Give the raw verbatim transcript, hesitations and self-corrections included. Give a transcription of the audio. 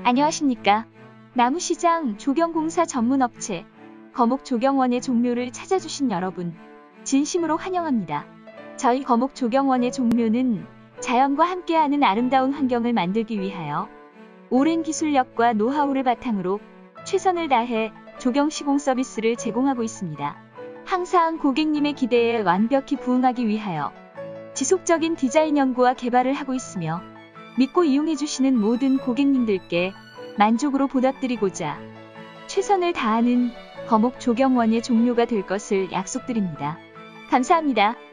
안녕하십니까. 나무시장 조경공사 전문업체 거목조경원의 종묘를 찾아주신 여러분, 진심으로 환영합니다. 저희 거목조경원의 종묘는 자연과 함께하는 아름다운 환경을 만들기 위하여 오랜 기술력과 노하우를 바탕으로 최선을 다해 조경 시공 서비스를 제공하고 있습니다. 항상 고객님의 기대에 완벽히 부응하기 위하여 지속적인 디자인 연구와 개발을 하고 있으며 믿고 이용해주시는 모든 고객님들께 만족으로 보답드리고자 최선을 다하는 거목조경원의 종묘가 될 것을 약속드립니다. 감사합니다.